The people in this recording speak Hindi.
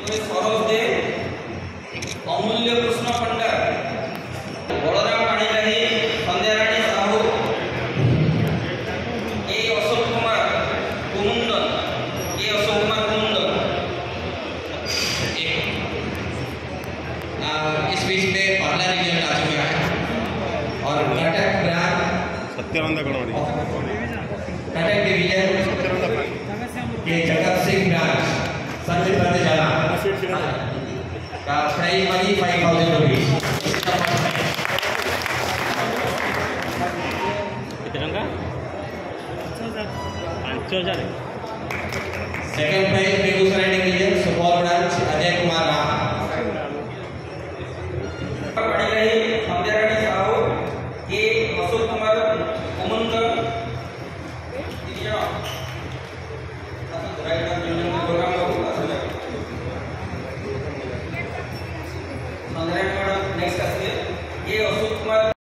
सरोज दे, अमूल्य कृष्ण पंडा, बलराम पाणिग्राही, संध्याराणी साहू, ए अशोक कुमार कुमुंदन, इस बीच में पहला रिजल्ट आ चुका है और कटक ब्रांच सत्यानंद गणवाड़ी कटक डिवीजन के जगत सिंह ब्रांच सबसे पहले जाना का prize money 5000 rupees. Second prize Begusarai division Supaul branch Ajay Kumar Ram, Sandhyarani Sahu, K Ashok Kumar कुमुंदन, next ये अशोक कुमार